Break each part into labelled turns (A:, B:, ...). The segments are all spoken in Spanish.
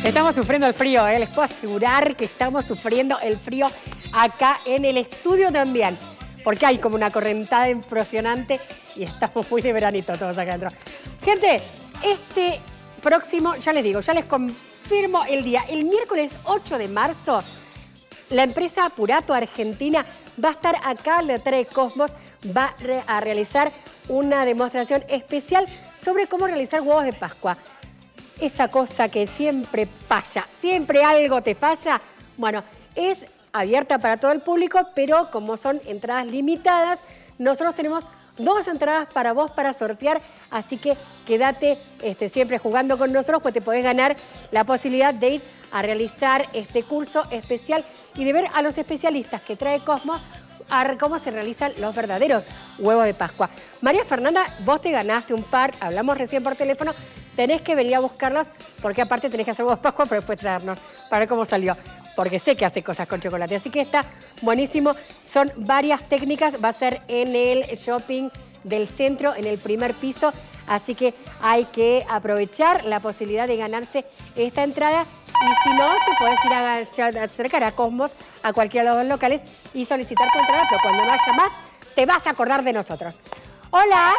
A: Estamos sufriendo el frío, les puedo asegurar que estamos sufriendo el frío acá en el estudio también, porque hay como una correntada impresionante y estamos muy de veranito todos acá adentro. Gente, este próximo, ya les digo, ya les confirmo el día, el miércoles 8 de marzo, la empresa Purato Argentina va a estar acá en la Tres Cosmos, va a realizar una demostración especial sobre cómo realizar huevos de Pascua. Esa cosa que siempre falla, siempre algo te falla. Bueno, es abierta para todo el público, pero como son entradas limitadas, nosotros tenemos 2 entradas para vos para sortear, así que quédate siempre jugando con nosotros, pues te podés ganar la posibilidad de ir a realizar este curso especial y de ver a los especialistas que trae Cosmos a ver cómo se realizan los verdaderos huevos de Pascua. María Fernanda, vos te ganaste un par, hablamos recién por teléfono, tenés que venir a buscarlos porque aparte tenés que hacer huevos de Pascua, pero después traernos para ver cómo salió. Porque sé que hace cosas con chocolate, así que está buenísimo. Son varias técnicas, va a ser en el shopping del centro, en el primer piso, así que hay que aprovechar la posibilidad de ganarse esta entrada. Y si no, te podés ir a acercar a Cosmos, a cualquiera de los 2 locales y solicitar tu entrada, pero cuando no haya más, te vas a acordar de nosotros. Hola.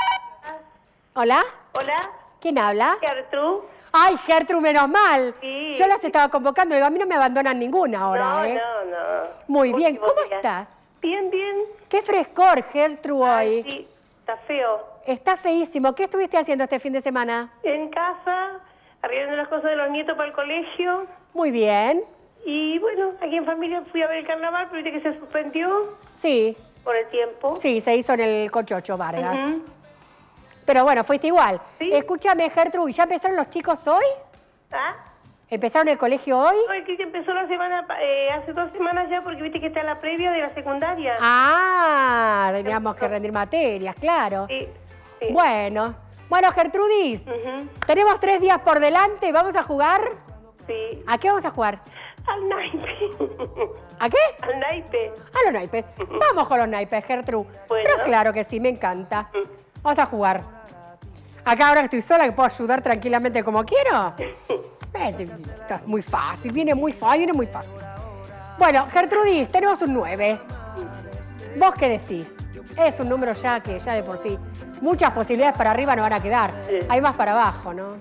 A: Hola.
B: Hola.
A: ¿Quién habla?
B: Gertrude.
A: Ay, Gertrude, menos mal.
B: Sí.
A: Yo las estaba convocando, digo, a mí no me abandonan ninguna ahora,
B: No,
A: ¿eh?
B: no.
A: Muy bien,
B: Último
A: ¿cómo
B: día.
A: estás?
B: Bien, bien.
A: Qué frescor, Gertrude,
B: Ay,
A: hoy.
B: sí, está feo.
A: Está feísimo. ¿Qué estuviste haciendo este fin de semana?
B: En casa, arreglando las cosas de los nietos para el colegio.
A: Muy bien.
B: Y bueno, aquí en familia fui a ver el carnaval, pero viste que se suspendió
A: Sí,
B: por el tiempo.
A: sí, se hizo en el Cochocho Vargas.
B: Ujú.
A: Pero bueno, fuiste igual.
B: Sí.
A: Escúchame, Gertrude, ¿ya empezaron los chicos hoy?
B: ¿Ah?
A: ¿Empezaron el colegio hoy?
B: Hoy que empezó la semana, hace 2 semanas ya, porque viste que está la previa de la secundaria.
A: Ah, teníamos que rendir materias, claro.
B: Sí, sí.
A: Bueno, Gertrudis,
B: Ujú.
A: tenemos 3 días por delante, ¿vamos a jugar?
B: Sí.
A: ¿A qué vamos a jugar?
B: Al naipe.
A: ¿A qué?
B: Al naipe.
A: A los naipes. Vamos con los naipes, Gertrude.
B: Bueno.
A: Pero claro que sí, me encanta. Vamos a jugar. Acá ahora que estoy sola, que puedo ayudar tranquilamente como quiero. Esto es muy fácil, viene muy fácil. Bueno, Gertrudis, tenemos un 9. ¿Vos qué decís? Es un número ya que ya de por sí muchas posibilidades para arriba no van a quedar.
B: Sí.
A: Hay más para abajo, ¿no?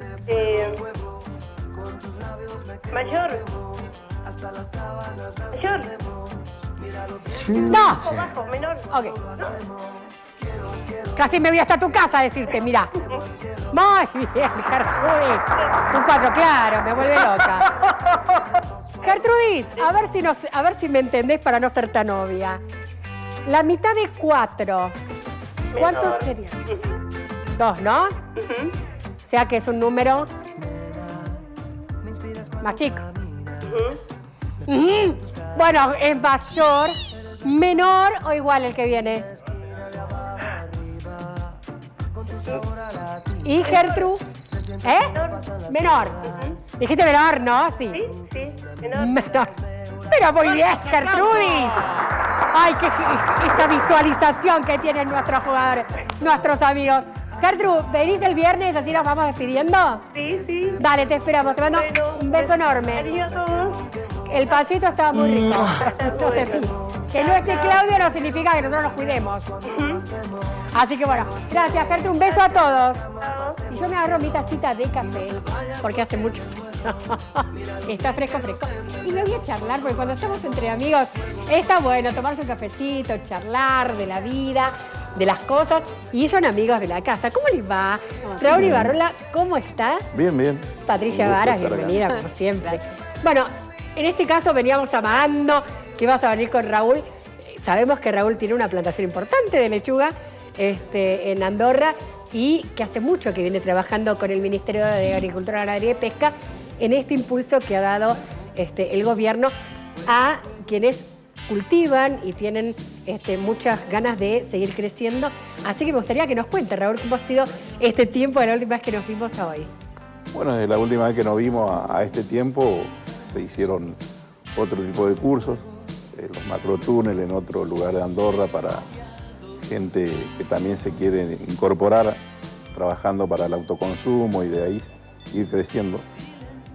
B: Mayor. Mayor.
A: ¡No!
B: O bajo, menor.
A: Ok. Casi me voy hasta tu casa a decirte, mirá. Muy bien, Gertrudis. Un 4, claro, me vuelve loca. Gertrudis, a ver si me entendés para no ser tan obvia. La mitad de 4, ¿cuánto
B: Menor.
A: sería? 2, ¿no?
B: Ujú.
A: O sea que es un número más chico.
B: Ujú.
A: Bueno, es mayor, menor o igual el que viene. ¿Y Gertrude? ¿Eh? Menor. Dijiste menor, ¿no? Sí.
B: Sí, menor.
A: Menor. Pero muy bien, Gertrudis. Ay, esa visualización que tienen nuestros jugadores, nuestros amigos. Gertrude, ¿venís el viernes así nos vamos despidiendo?
B: Sí.
A: Dale, te esperamos. Te mando
B: Bueno,
A: un beso enorme.
B: Cariño a todos.
A: El pancito estaba muy rico. Entonces sí. Que no esté Claudio no significa que nosotros nos cuidemos. Así que bueno, gracias Gertrude, un beso a todos.
B: Chao.
A: Y yo me agarro mi tacita de café, porque hace mucho. Está fresco. Y me voy a charlar, porque cuando estamos entre amigos, está bueno tomarse un cafecito, charlar de la vida, de las cosas. Y son amigos de la casa. ¿Cómo les va? Raúl Ibarrola, ¿cómo está?
C: Bien, bien.
A: Patricia
C: Un gusto
A: Varas,
C: estar acá.
A: bienvenida, como siempre. Bueno, en este caso veníamos amagando que ibas a venir con Raúl. Sabemos que Raúl tiene una plantación importante de lechuga en Andorra y que hace mucho que viene trabajando con el Ministerio de Agricultura, Ganadería y Pesca en este impulso que ha dado el gobierno a quienes cultivan y tienen muchas ganas de seguir creciendo. Así que me gustaría que nos cuente, Raúl, cómo ha sido este tiempo de la última vez que nos vimos a hoy.
C: Bueno, desde la última vez que nos vimos a este tiempo se hicieron otro tipo de cursos, los macrotúneles en otro lugar de Andorra para gente que también se quiere incorporar trabajando para el autoconsumo y de ahí ir creciendo.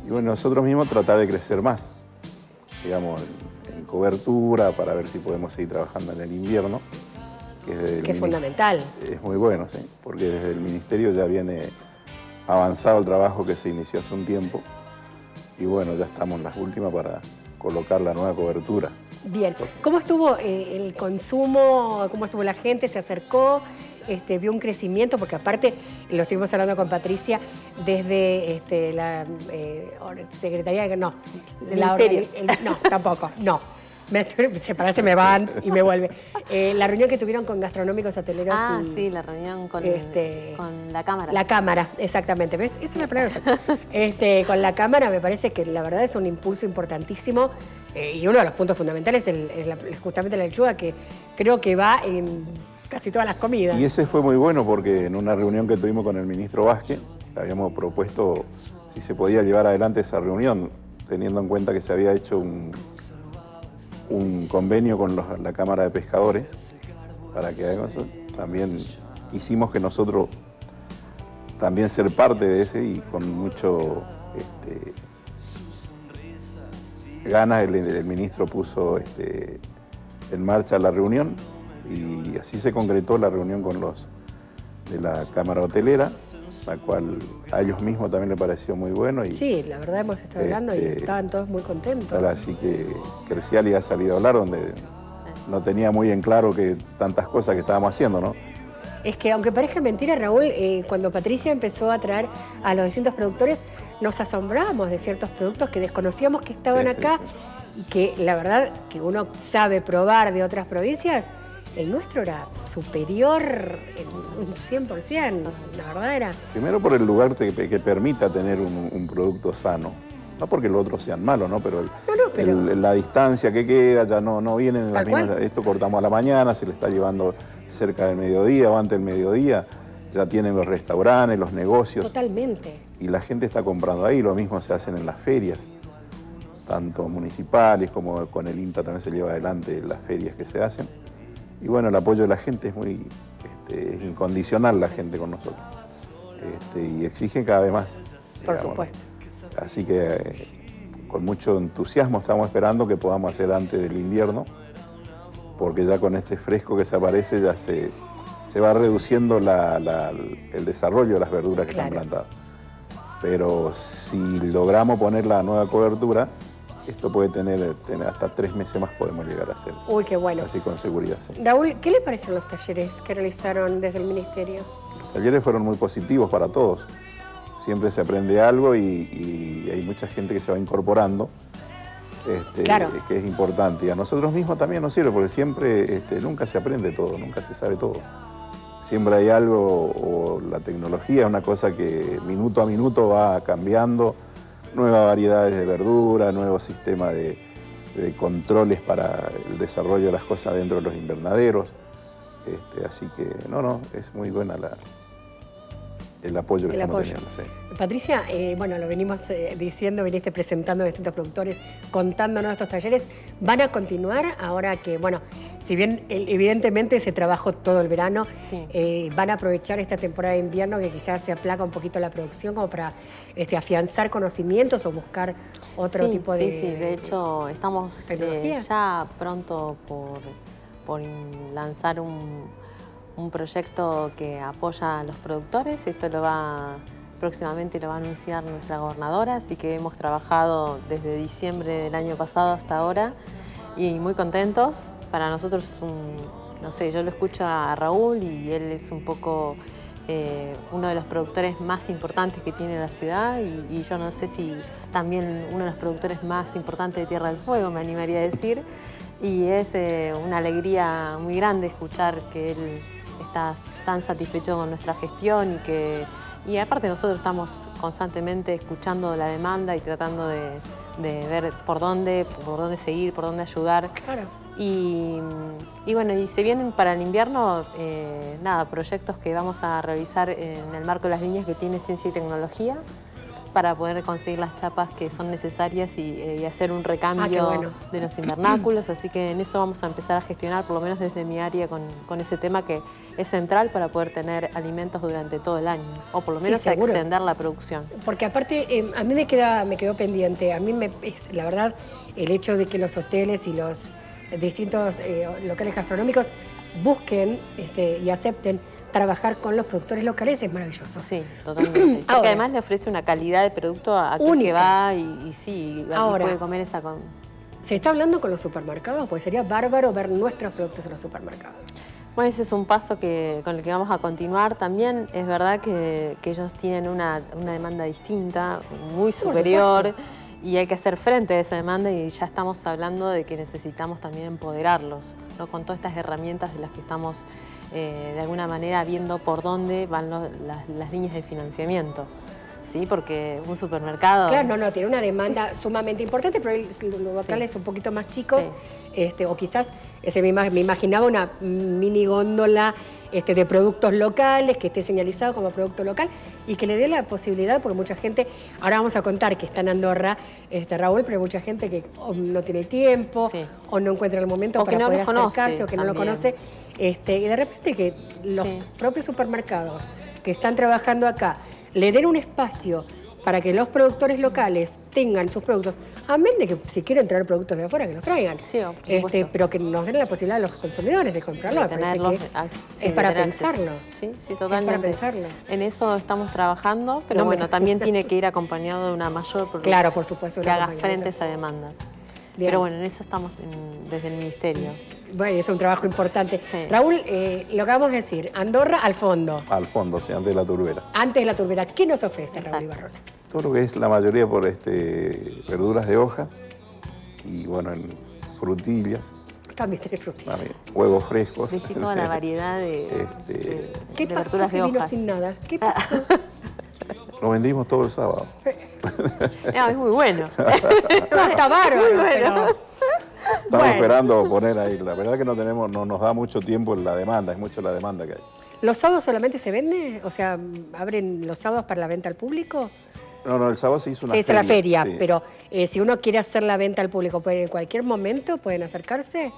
C: Y bueno, nosotros mismos tratar de crecer más, digamos, en cobertura, para ver si podemos seguir trabajando en el invierno.
A: Que es fundamental.
C: Es muy bueno, sí, porque desde el Ministerio ya viene avanzado el trabajo que se inició hace un tiempo. Y bueno, ya estamos en las últimas para colocar la nueva cobertura.
A: Bien. ¿Cómo estuvo el consumo? ¿Cómo estuvo la gente? ¿Se acercó? ¿Vio un crecimiento? Porque aparte, lo estuvimos hablando con Patricia, desde la Secretaría... No, no, tampoco, no. Se parece, me van y me vuelve. La reunión que tuvieron con gastronómicos, hoteleros
D: sí, la reunión con la Cámara.
A: La Cámara, exactamente. ¿Ves? Esa es la palabra perfecta. Con la Cámara me parece que la verdad es un impulso importantísimo y uno de los puntos fundamentales es justamente la lechuga, que creo que va en casi todas las comidas.
C: Y ese fue muy bueno porque en una reunión que tuvimos con el ministro Vázquez, le habíamos propuesto si se podía llevar adelante esa reunión, teniendo en cuenta que se había hecho un convenio con la Cámara de Pescadores para que hagan eso. También hicimos que nosotros también ser parte de ese, y con mucho ganas el ministro puso en marcha la reunión, y así se concretó la reunión con los de la Cámara Hotelera, la cual a ellos mismos también les pareció muy bueno. Y,
A: sí, la verdad hemos estado hablando y estaban todos muy contentos.
C: Así que Creciali ha salido a hablar donde no tenía muy en claro que tantas cosas que estábamos haciendo, ¿no?
A: Es que aunque parezca mentira, Raúl, cuando Patricia empezó a traer a los distintos productores, nos asombramos de ciertos productos que desconocíamos que estaban acá y que la verdad que uno sabe probar de otras provincias. El nuestro era superior en un 100%, la verdad era...
C: Primero por el lugar que permita tener un producto sano. No porque los otros sean malos, ¿no? Pero, la distancia que queda ya no vienen en las mismas... Esto cortamos a la mañana, se le está llevando cerca del mediodía o antes del mediodía. Ya tienen los restaurantes, los negocios.
A: Totalmente.
C: Y la gente está comprando ahí. Lo mismo se hacen en las ferias, tanto municipales como con el INTA también se lleva adelante las ferias que se hacen. Y bueno, el apoyo de la gente es muy es incondicional, la gente con nosotros. Y exigen cada vez más.
A: Por supuesto.
C: Así que con mucho entusiasmo estamos esperando que podamos hacer antes del invierno, porque ya con este fresco que se aparece ya se va reduciendo el desarrollo de las verduras que están plantadas. Pero si logramos poner la nueva cobertura, esto puede tener hasta 3 meses más, podemos llegar a hacer.
A: Uy, qué bueno.
C: Así con seguridad, sí.
A: Raúl, ¿qué le parecen los talleres que realizaron desde el Ministerio?
C: Los talleres fueron muy positivos para todos. Siempre se aprende algo y hay mucha gente que se va incorporando,
A: claro,
C: que es importante. Y a nosotros mismos también nos sirve, porque siempre nunca se aprende todo, nunca se sabe todo. Siempre hay algo, o la tecnología es una cosa que minuto a minuto va cambiando, nuevas variedades de verdura, nuevos sistemas de controles para el desarrollo de las cosas dentro de los invernaderos. Así que, es muy buena el apoyo que estamos teniendo. Sí.
A: Patricia, bueno, lo venimos diciendo, viniste presentando a distintos productores, contándonos estos talleres. ¿Van a continuar ahora que, bueno, si bien evidentemente se trabajó todo el verano, van a aprovechar esta temporada de invierno que quizás se aplaca un poquito la producción como para afianzar conocimientos o buscar otro tipo de...
D: Sí, de hecho estamos ya pronto por lanzar un proyecto que apoya a los productores. Esto próximamente lo va a anunciar nuestra gobernadora, así que hemos trabajado desde diciembre del año pasado hasta ahora y muy contentos. Para nosotros, no sé, yo lo escucho a Raúl y él es un poco uno de los productores más importantes que tiene la ciudad y yo no sé si también uno de los productores más importantes de Tierra del Fuego, me animaría a decir. Y es una alegría muy grande escuchar que él está tan satisfecho con nuestra gestión y aparte nosotros estamos constantemente escuchando la demanda y tratando de ver por dónde seguir, por dónde ayudar.
A: Claro.
D: Y bueno, y se vienen para el invierno, proyectos que vamos a realizar en el marco de las líneas que tiene Ciencia y Tecnología. para poder conseguir las chapas que son necesarias y hacer un recambio de los invernáculos, así que en eso vamos a empezar a gestionar, por lo menos desde mi área, con ese tema que es central para poder tener alimentos durante todo el año, o por lo menos extender la producción.
A: Porque aparte, a mí me quedó pendiente, a mí la verdad, el hecho de que los hoteles y los distintos locales gastronómicos busquen y acepten trabajar con los productores locales es maravilloso.
D: Sí, totalmente. Porque además le ofrece una calidad de producto a aquel que va y sí, puede comer esa...
A: ¿Se está hablando con los supermercados? Pues sería bárbaro ver nuestros productos en los supermercados.
D: Bueno, ese es un paso con el que vamos a continuar. También es verdad que ellos tienen una demanda distinta, muy superior, y hay que hacer frente a esa demanda y ya estamos hablando de que necesitamos también empoderarlos, ¿no? Con todas estas herramientas de las que estamos de alguna manera viendo por dónde van las líneas de financiamiento. Sí, porque un supermercado...
A: Claro, tiene una demanda sumamente importante, pero los locales un poquito más chicos, o quizás me imaginaba una mini góndola de productos locales, que esté señalizado como producto local y que le dé la posibilidad, porque mucha gente, ahora vamos a contar que está en Andorra, Raúl, pero hay mucha gente que no tiene tiempo, o no encuentra el momento para poder acercarse, o que no lo conoce, y de repente que los propios supermercados que están trabajando acá le den un espacio para que los productores locales tengan sus productos, amén de que si quieren traer productos de afuera, que los traigan. Sí, pero que nos den la posibilidad a los consumidores de comprarlo. Es para pensarlo.
D: Sí, totalmente. Es para pensarlo. En eso estamos trabajando, pero bueno, también tiene que ir acompañado de una mayor producción.
A: Claro, por supuesto.
D: Que haga frente a esa demanda. Bien. Pero bueno, en eso estamos desde el Ministerio.
A: Bueno, es un trabajo importante. Sí. Raúl, lo que vamos a decir, Andorra al fondo.
C: Al fondo, sí, antes de la turbera.
A: Antes de la turbera. ¿Qué nos ofrece Raúl Ibarrola?
C: Todo lo que es la mayoría por verduras de hoja y bueno, en frutillas.
A: También tiene frutillas.
C: También, huevos frescos.
D: Decí toda la variedad de verduras de hoja.
A: Sin nada? ¿Qué pasó?
C: Lo vendimos todo el sábado.
D: No, es muy bueno.
A: Está bárbaro, pero...
C: Estamos esperando poner ahí. La verdad que no nos da mucho tiempo la demanda, es mucho la demanda que hay.
A: ¿Los sábados solamente se vende? O sea, ¿abren los sábados para la venta al público?
C: No, el sábado se hizo una feria.
A: Sí, es la feria, pero si uno quiere hacer la venta al público, ¿en cualquier momento pueden acercarse?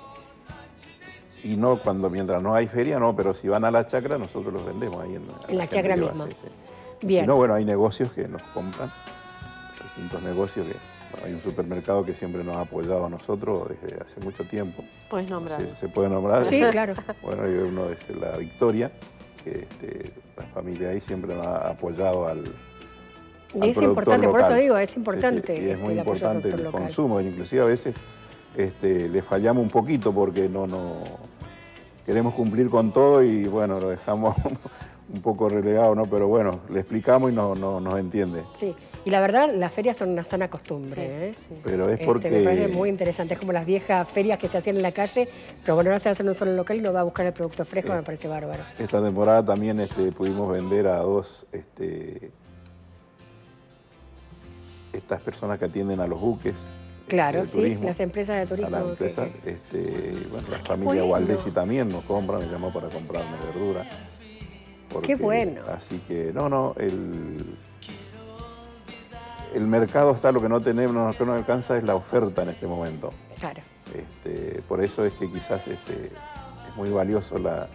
C: Y no, mientras no hay feria, no, pero si van a la chacra, nosotros los vendemos ahí en
A: la chacra misma.
C: Bien. Si no, bueno, hay negocios que nos compran, distintos negocios que... Bueno, hay un supermercado que siempre nos ha apoyado a nosotros desde hace mucho tiempo.
D: ¿Puedes nombrar?
C: ¿Se puede nombrar?
A: Sí, claro.
C: Bueno, y uno es La Victoria, que la familia ahí siempre nos ha apoyado al
A: es importante, local. Por eso digo, es importante.
C: Sí, y es muy importante el consumo, inclusive a veces le fallamos un poquito porque no queremos cumplir con todo y bueno, lo dejamos un poco relegado, ¿no? Pero bueno, le explicamos y nos entiende.
A: Sí, y la verdad, las ferias son una sana costumbre,
C: sí. Pero es porque...
A: me parece muy interesante, es como las viejas ferias que se hacían en la calle, pero bueno, ahora se hacen en un solo local y uno va a buscar el producto fresco, me parece bárbaro.
C: Esta temporada también pudimos vender a dos... estas personas que atienden a los buques.
A: Claro, sí, turismo, las empresas de turismo.
C: A la empresa, bueno, la familia Gualdesi también nos compra, me llamó para comprarme verdura.
A: Qué bueno.
C: Así que, el mercado está, lo que no tenemos, lo que no alcanza es la oferta en este momento.
A: Claro.
C: Por eso es que quizás es muy valioso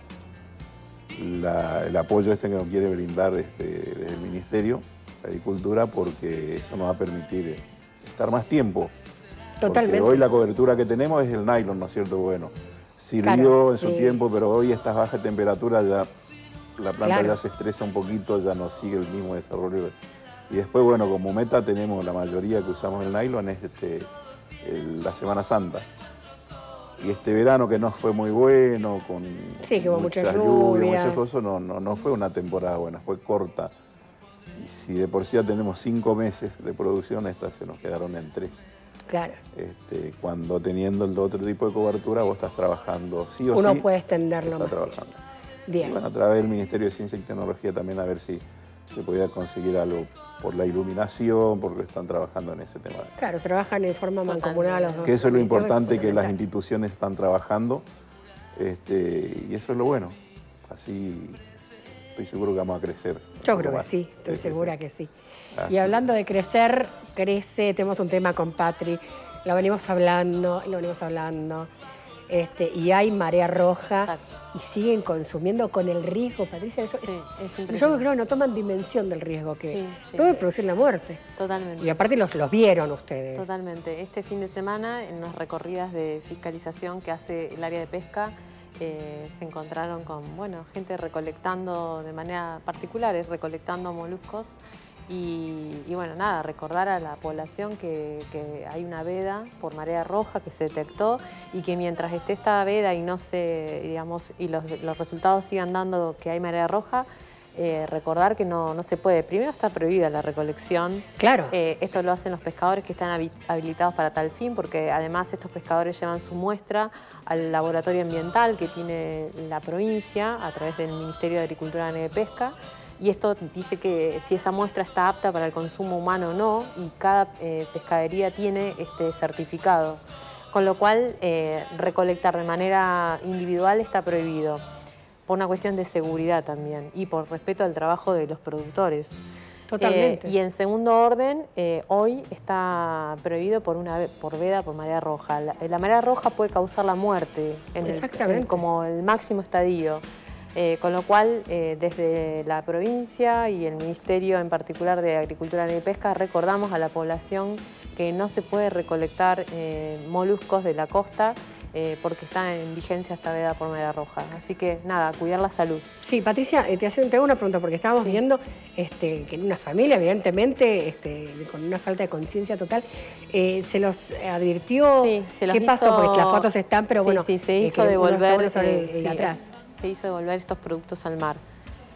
C: el apoyo que nos quiere brindar desde el Ministerio de Agricultura, porque eso nos va a permitir estar más tiempo.
A: Totalmente.
C: Porque hoy la cobertura que tenemos es el nylon, ¿no es cierto? Bueno, sirvió en su tiempo, pero hoy estas bajas temperaturas ya... La planta ya se estresa un poquito, ya no sigue el mismo desarrollo. Y después, bueno, como meta tenemos la mayoría que usamos el nylon es la Semana Santa. Y este verano que no fue muy bueno, con
A: muchas lluvias,
C: muchas cosas, no fue una temporada buena, fue corta. Y si de por sí ya tenemos 5 meses de producción, estas se nos quedaron en 3.
A: Claro.
C: Cuando teniendo el otro tipo de cobertura, vos estás trabajando sí o sí.
A: Uno puede extenderlo más.
C: Trabajando.
A: Bien.
C: Y bueno, a través del Ministerio de Ciencia y Tecnología también a ver si se podía conseguir algo por la iluminación, porque están trabajando en ese tema.
A: Claro, se trabajan en forma mancomunada los dos.
C: Que eso es lo importante, que las instituciones están trabajando, y eso es lo bueno. Así estoy seguro que vamos a crecer.
A: Yo creo que
C: más.
A: sí, estoy segura que sí.
C: Así
A: Y hablando de crecer, crece, tenemos un tema con Patri, lo venimos hablando, y hay marea roja.
D: Exacto.
A: Y siguen consumiendo con el riesgo, Patricia. Eso
D: Sí, es
A: yo
D: impresionante.
A: creo que no toman dimensión del riesgo que
D: Sí.
A: puede producir la muerte.
D: Totalmente.
A: Y aparte los vieron ustedes.
D: Totalmente. Este fin de semana, en las recorridas de fiscalización que hace el área de pesca, se encontraron con gente recolectando de manera particular, recolectando moluscos. Y bueno, nada, recordar a la población que hay una veda por marea roja que se detectó y que mientras esté esta veda y no se, digamos, y los resultados sigan dando que hay marea roja, recordar que no se puede. Primero está prohibida la recolección.
A: Claro.
D: Esto lo hacen los pescadores que están habilitados para tal fin, porque además estos pescadores llevan su muestra al laboratorio ambiental que tiene la provincia a través del Ministerio de Agricultura, Ganadería y Pesca. Y esto dice que si esa muestra está apta para el consumo humano o no, y cada pescadería tiene este certificado. Con lo cual, recolectar de manera individual está prohibido, por una cuestión de seguridad también, y por respeto al trabajo de los productores.
A: Totalmente.
D: Y en segundo orden, hoy está prohibido por veda por marea roja. La marea roja puede causar la muerte,
A: Exactamente.
D: como el máximo estadio. Con lo cual, desde la provincia y el Ministerio en particular de Agricultura, Ganadería y Pesca, recordamos a la población que no se puede recolectar moluscos de la costa porque está en vigencia esta veda por marea roja. Así que nada, cuidar la salud.
A: Sí, Patricia, te hago una pregunta, porque estábamos viendo que en una familia, evidentemente, con una falta de conciencia total, se los advirtió.
D: Sí, se los
A: ¿Qué pasó?
D: hizo-
A: Porque las fotos están, pero bueno.
D: Sí, se hizo
A: que uno
D: devolver.
A: está bueno sobre
D: sí,
A: atrás.
D: Se hizo devolver estos productos al mar.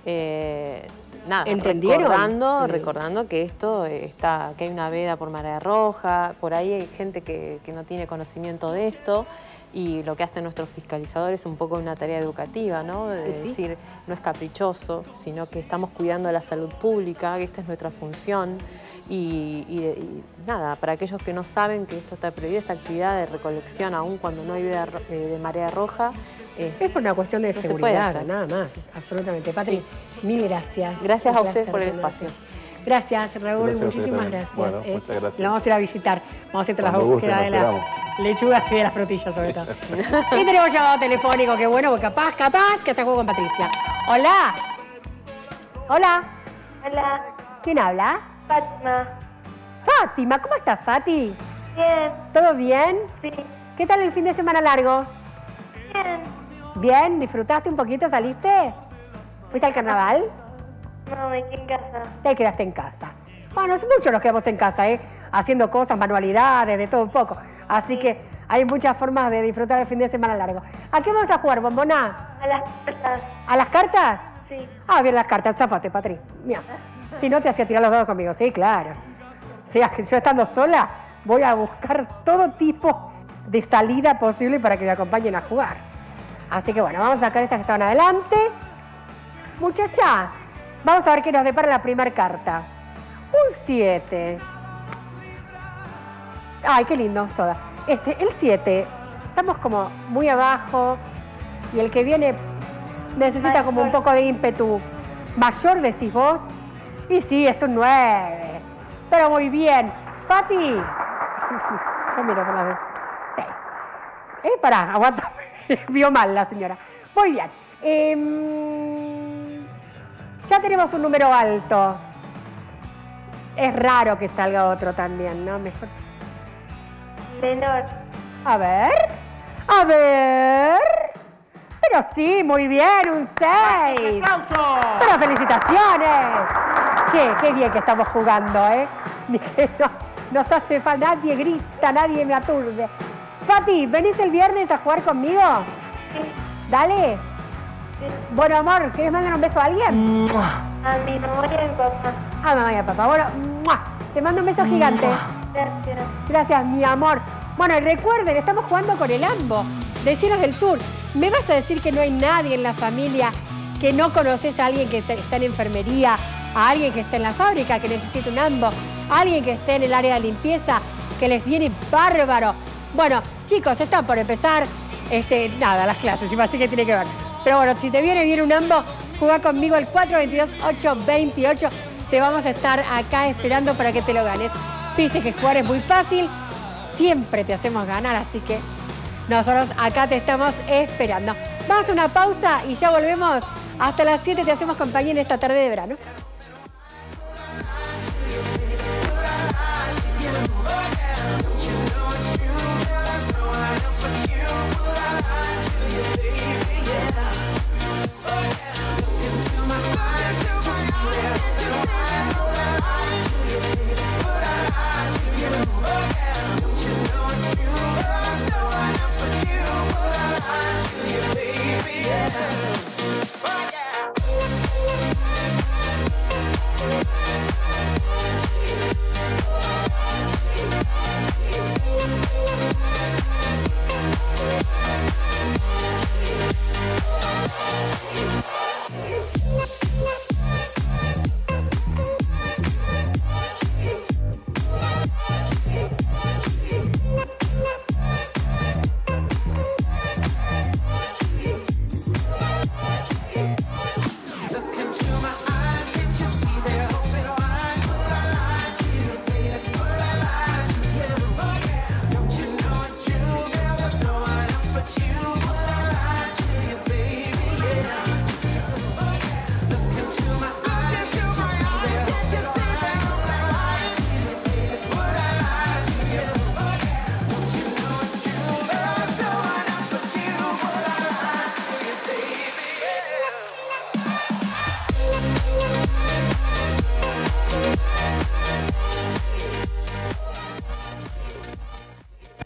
D: Nada,
A: ¿Entendieron?
D: recordando que esto que hay una veda por marea roja, por ahí hay gente que no tiene conocimiento de esto. Y lo que hacen nuestros fiscalizadores es un poco una tarea educativa, ¿no? De
A: Sí.
D: decir, no es caprichoso, sino que estamos cuidando la salud pública, que esta es nuestra función. Y nada, para aquellos que no saben que esto está prohibido, esta actividad de recolección, aún cuando no hay veda de marea roja,
A: Es por una cuestión de
D: no se puede
A: seguridad,
D: hacer.
A: nada más, absolutamente. Patri, mil gracias.
D: Gracias
A: Un
D: a ustedes
A: placer
D: por el
A: tenerte.
D: espacio.
A: Gracias, Raúl,
C: Gracias a ustedes
A: muchísimas
C: también.
A: gracias.
C: Bueno, muchas gracias.
A: La vamos a ir a visitar. Vamos a hacerte la
C: Cuando gusten,
A: búsqueda de
C: nos
A: las
C: esperamos.
A: lechugas y de las frutillas, sobre todo. Y tenemos llamado telefónico, qué bueno, porque capaz que hasta juego con Patricia. Hola. Hola.
B: Hola,
A: ¿Quién habla?
B: Fátima.
A: Fátima, ¿cómo estás, Fati?
B: Bien,
A: ¿Todo bien?
B: sí.
A: ¿Qué tal el fin de semana largo?
B: Bien.
A: ¿Bien? ¿Disfrutaste un poquito? ¿Saliste? ¿Fuiste al carnaval?
B: No, me quedé en casa.
A: Te quedaste en casa. Bueno, muchos nos quedamos en casa, haciendo cosas, manualidades, de todo un poco. Así que hay muchas formas de disfrutar el fin de semana largo. ¿A qué vamos a jugar, bombona?
B: A las cartas.
A: ¿A las cartas?
B: Sí.
A: Ah, bien, las cartas, zafate, Patri. Mira, si no te hacía tirar los dados conmigo, sí, claro. O sea, que yo estando sola voy a buscar todo tipo de salida posible para que me acompañen a jugar. Así que bueno, vamos a sacar estas que estaban adelante. Muchacha, vamos a ver qué nos depara la primera carta. Un 7. Ay, qué lindo, Soda. El 7, estamos como muy abajo y el que viene necesita como un poco de ímpetu mayor, decís vos. Y sí, es un 9. Pero muy bien. Fati. Yo miro por la vez. Sí. Pará, aguanta. Vio mal la señora. Muy bien. Ya tenemos un número alto. Es raro que salga otro también, ¿no? Mejor.
B: Menor.
A: A ver. A ver. Pero sí, muy bien, un 6.
E: ¡Aplausos!
A: Pero felicitaciones. Qué bien que estamos jugando, ¿eh? Dije, no, nos hace falta, nadie grita, nadie me aturde. Fati, ¿venís el viernes a jugar conmigo?
B: Sí.
A: Dale.
B: Sí.
A: Bueno, amor, ¿querés mandar un beso a alguien?
B: A mi mamá y a mi papá.
A: A mamá y a papá. Bueno, ¡mua! Te mando un beso gigante.
B: Gracias.
A: Gracias, mi amor. Bueno, y recuerden, estamos jugando con el AMBO de Cielos del Sur. ¿Me vas a decir que no hay nadie en la familia que no conoces a alguien que está en enfermería, a alguien que está en la fábrica, que necesita un AMBO, a alguien que esté en el área de limpieza, que les viene bárbaro? Bueno, chicos, están por empezar, nada, las clases, así que tiene que ver. Pero bueno, si te viene bien un AMBO, Jugá conmigo al 422-828. Te vamos a estar acá esperando para que te lo ganes. Viste que jugar es muy fácil. Siempre te hacemos ganar, así que nosotros acá te estamos esperando. Vamos a una pausa y ya volvemos. Hasta las 7 te hacemos compañía en esta tarde de verano.
E: You know it's